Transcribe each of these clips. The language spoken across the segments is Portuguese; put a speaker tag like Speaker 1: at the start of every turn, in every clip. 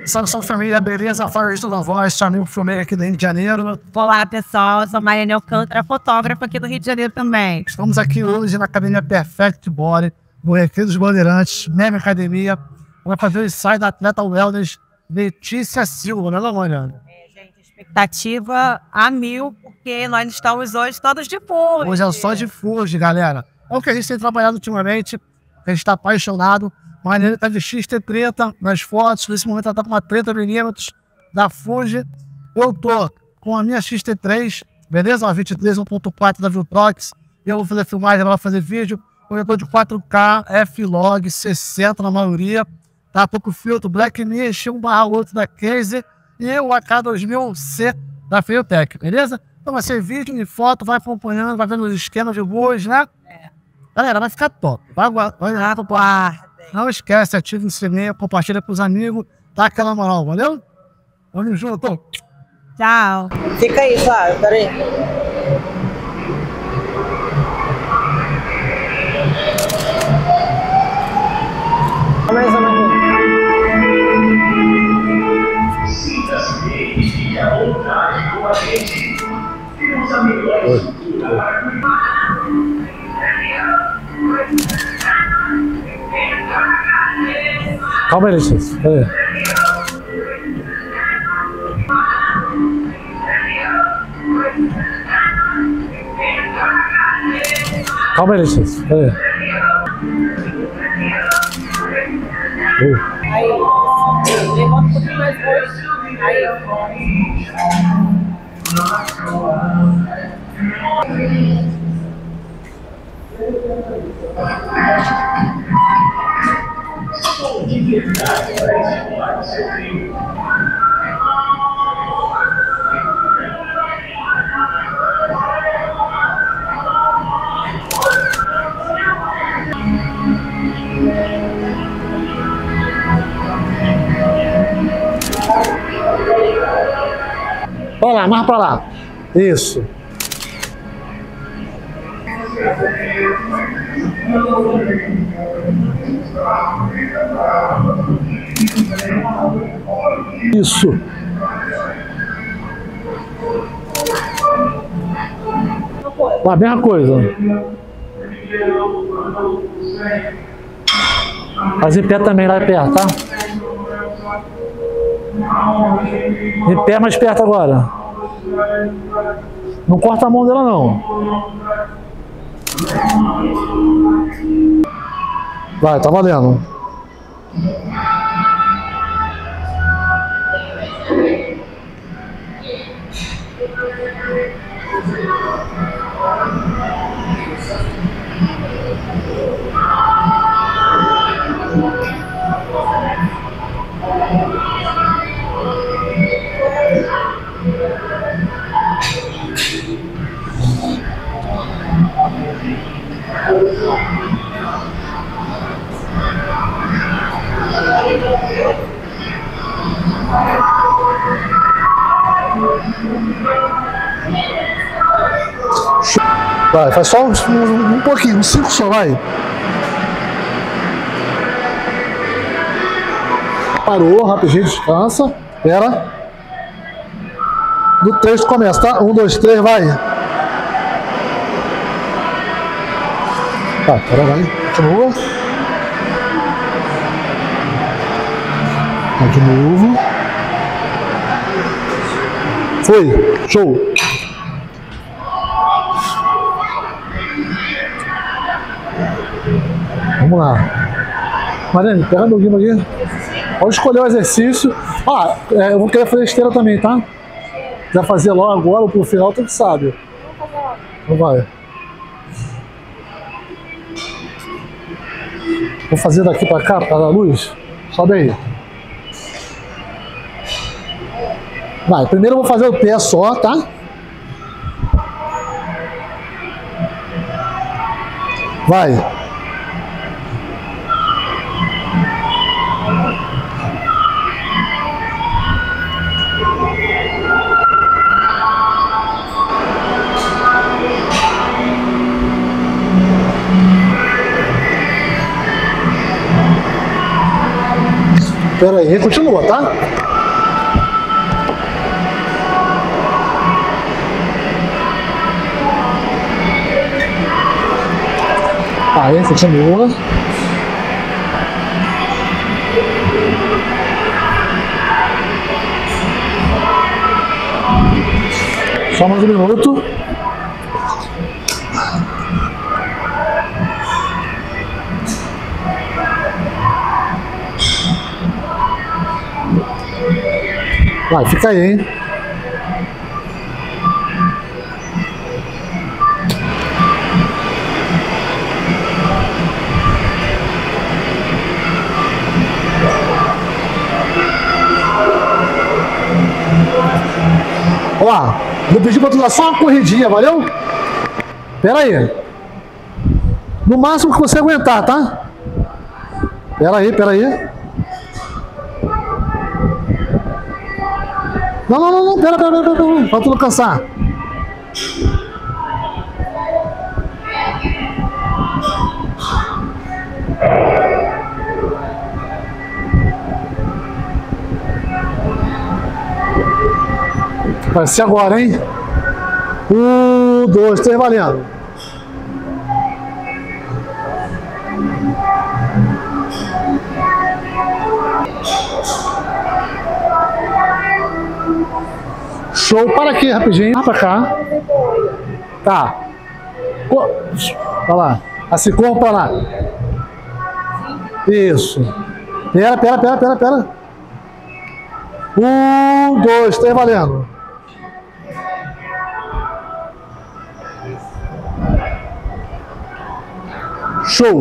Speaker 1: Salve família, beleza? Fala isso da voz, seu amigo filmeiro aqui do Rio de Janeiro.
Speaker 2: Olá pessoal, eu sou Mariane Alcântara, fotógrafa aqui do Rio de Janeiro também.
Speaker 1: Estamos aqui hoje na Academia Perfect Body, do Recreio dos Bandeirantes, Meme Academia. Vai fazer o ensaio da atleta wellness Letícia Silva, né, Mariane?
Speaker 2: Gente, expectativa a 1000, porque nós estamos hoje todos de full.
Speaker 1: Hoje é só de full, galera. É o que a gente tem trabalhado ultimamente, a gente está apaixonado. Mariane está de XT30 nas fotos, nesse momento ela está com uma 30mm da Fuji. Eu tô com a minha XT3, beleza? Uma 23 1.4 da Viltrox. Eu vou fazer filmagem, ela vai fazer vídeo. Eu tô de 4K, F-Log, 60 na maioria. Tá pouco filtro, Black Niche, 1/8 da Case e o AK2000C da Fiotech, beleza? Então vai ser vídeo e foto, vai acompanhando, vai vendo os esquemas de luz, né? Galera, vai ficar top. Vai lá pro quarto. Não esquece, ativa o sininho, compartilha com os amigos, dá aquela moral, valeu? Vamos junto.
Speaker 2: Tchau.
Speaker 3: Fica aí, Flávio, peraí. Mais ou menos.
Speaker 4: Sinta-se bem e fique à vontade com a gente. Temos a melhor estrutura para cuidar.
Speaker 1: Calma aí, Letícia. Calma aí, Letícia.
Speaker 3: Aí, levanta um pouquinho mais hoje. Aí,
Speaker 4: De verdade para estimular o seu treino.
Speaker 1: Pra lá, mais pra lá. Isso. Isso. A mesma coisa. Faz em pé também, lá perto, tá? Em pé mais perto agora. Não corta a mão dela, não. Vai, tá valendo. Vai, faz só um pouquinho, uns 5 só, vai. Parou, rapidinho, descansa. Espera. No 3 começa, tá? 1, 2, 3, vai. Tá, pera, vai. Continua. Vai de novo. Foi. Show. Vamos lá. Mariane, pega meu guima aqui. Pode escolher o exercício. Eu vou querer fazer esteira também, tá? Se quiser fazer logo agora ou pro final, tu que sabe. Então vai. Vou fazer daqui pra cá, por causa da luz. Sobe aí. Vai, primeiro eu vou fazer o pé só, tá? Vai. Pera aí, continua, tá? Aí, continua. Só mais um minuto. Vai, fica aí, hein? Ó, vou pedir pra tu dar só uma corridinha, valeu? Pera aí. No máximo que você aguentar, tá? Pera aí, pera aí. Não, pera, pra tu não cansar. Vai ser agora, hein? 1, 2, 3, valendo. Show, para aqui rapidinho, pra cá. Tá. Pra lá. Assim, corra pra lá. Isso. Pera. 1, 2, 3, valendo. Show.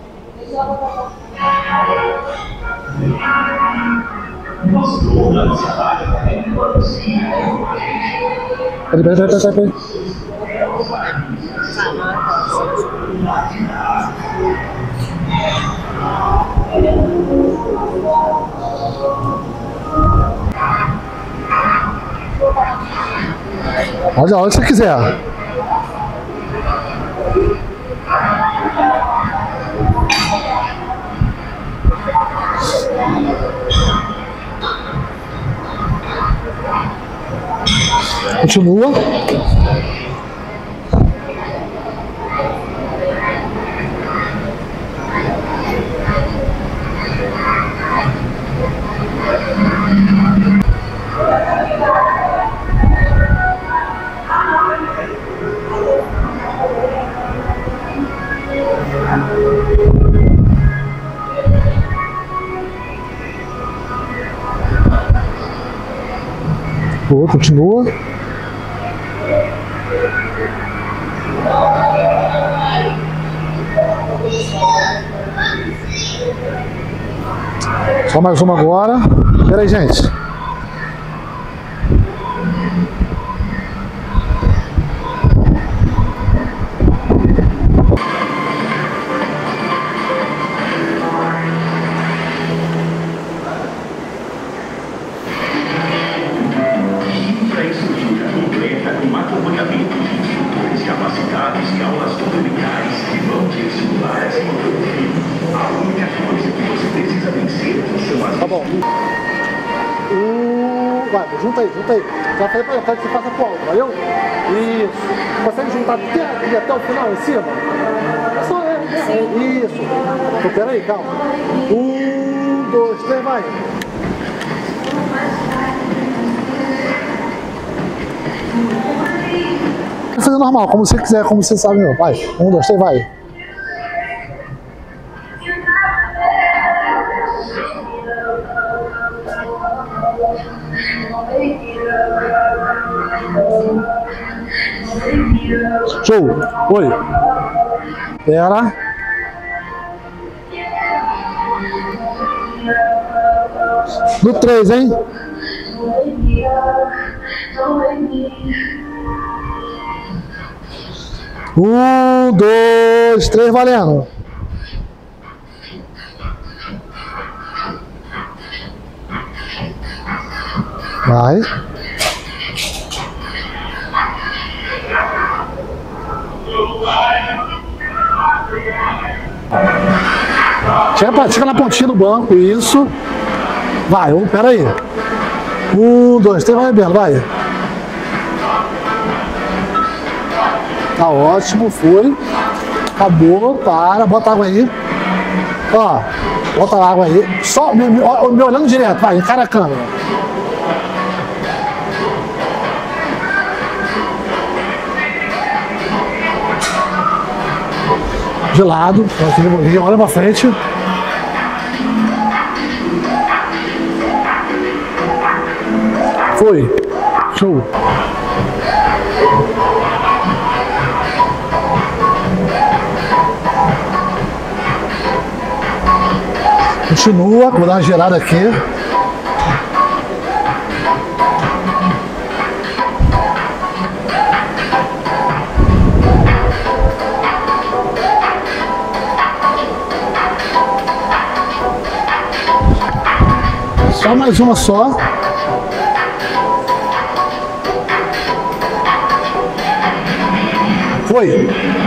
Speaker 1: Peraí. Pode a hora que você quiser. Continua. Continua. Só mais uma agora. Pera aí, gente. Tá bom. Vai, junta aí. Já falei pra ele, eu quero que você faça pro alto, valeu? Isso. Consegue juntar até o final em cima? É só isso. Então, pera aí, calma. 1, 2, 3, vai. Vai fazer normal, como você quiser, como você sabe, meu. Vai. 1, 2, 3, vai. Show! Oi! Pera! No 3, hein? Um, 2, 3, valendo! Vai! Chega na pontinha do banco, isso. Vai, pera aí. 1, 2, 3, vai bebendo, vai. Tá ótimo, foi. Acabou, para, bota água aí. Ó, bota a água aí. Só me olhando direto, vai, encara a câmera. De lado, olha pra frente. Foi. Show. Continua, vou dar uma girada aqui. Só mais uma só. Foi.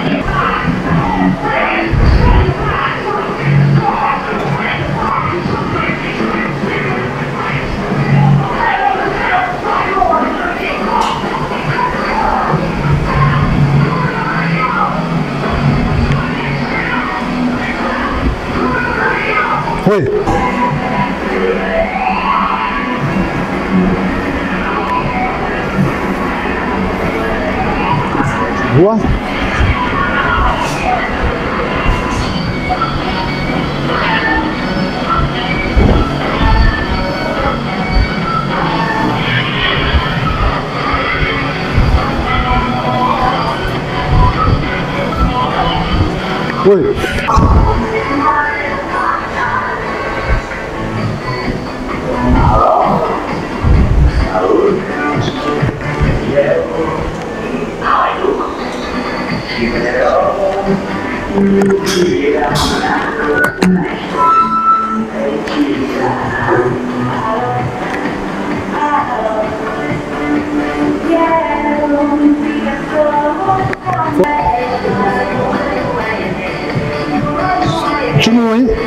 Speaker 1: Foi. Boa. Foi. Continua, hein?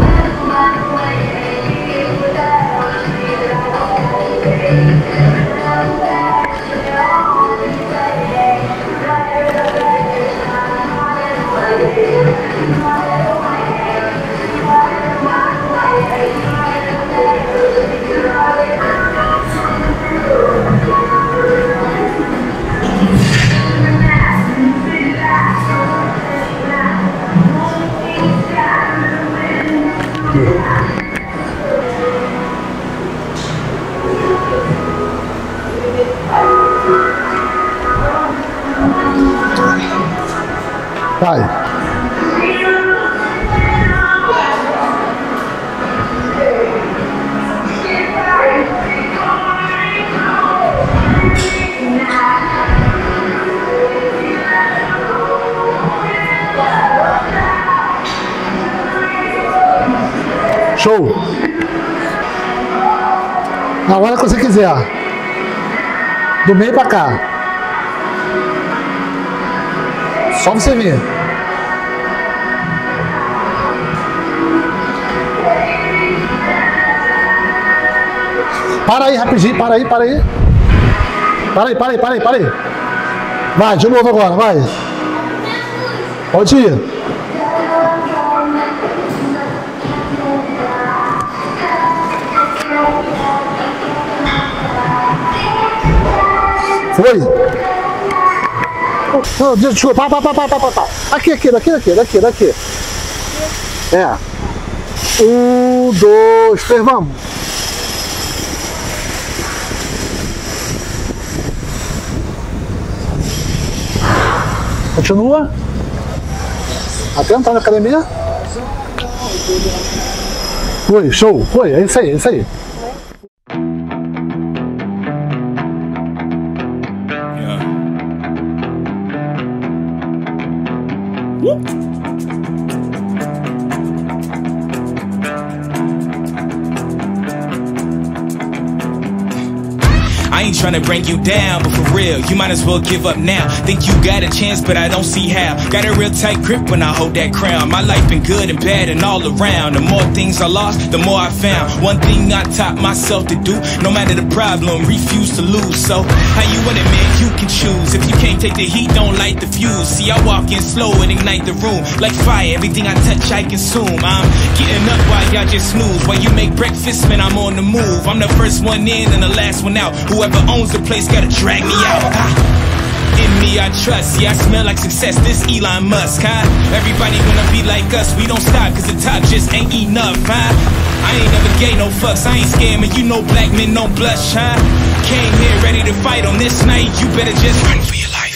Speaker 1: Vai. Show. Agora que você quiser. Do meio pra cá. Só você vir. Para aí rapidinho, para aí. Para aí. Vai, de novo agora, vai. Pode ir. Foi. Oh, desculpa, aqui. Daqui. É. 1, 2, 3, vamos. Continua. Até entrar na academia. Foi, show. Foi, é isso aí.
Speaker 5: I ain't tryna bring you down, but for real, you might as well give up now. Think you got a chance, but I don't see how. Got a real tight grip when I hold that crown. My life been good and bad and all around. The more things I lost, the more I found. One thing I taught myself to do, no matter the problem, refuse to lose. So, how you want it, man? You can choose. If you can't take the heat, don't light the fuse. See, I walk in slow and ignite the room. Like fire, everything I touch, I consume. I'm getting up while y'all just snooze. While you make breakfast, man, I'm on the move. I'm the first one in and the last one out. Whoever owns the place gotta drag me out. In me I trust, yeah, I smell like success, this Elon Musk, huh? Everybody wanna be like us, we don't stop, cause the top just ain't enough, huh? I ain't never gave no fucks, I ain't scared, man, you know black men don't blush, huh? Came here ready to fight on this night, you better just run for your life.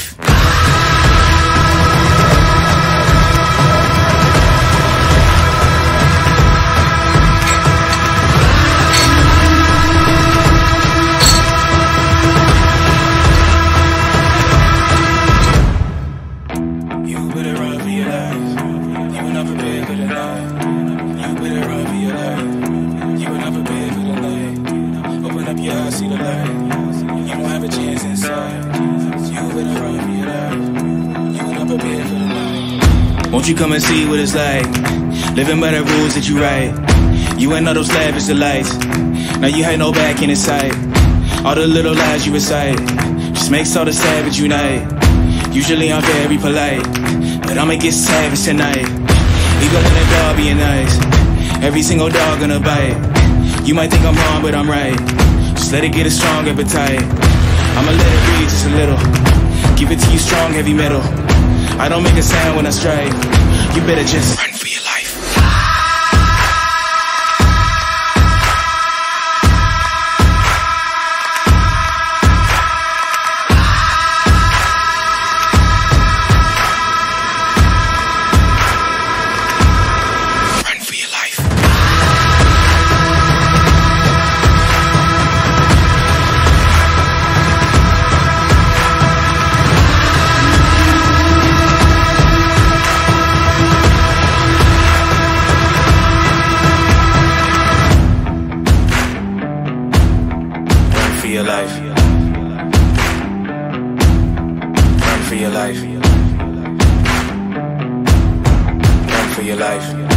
Speaker 5: See the light. You don't have a chance inside. You better run for your life. You were not prepared for the night. Won't you come and see what it's like? Living by the rules that you write. You ain't know those lavish delights. Now you ain't no back in sight. All the little lies you recite just makes all the savage unite. Usually I'm very polite, but I'ma get savage tonight. Even when the dog being nice, every single dog gonna bite. You might think I'm wrong, but I'm right. Just let it get a strong appetite. I'ma let it breathe just a little. Give it to you strong, heavy metal. I don't make a sound when I strike. You better just run for your life. Run for your life. For your life. Run for your life. Run for your life.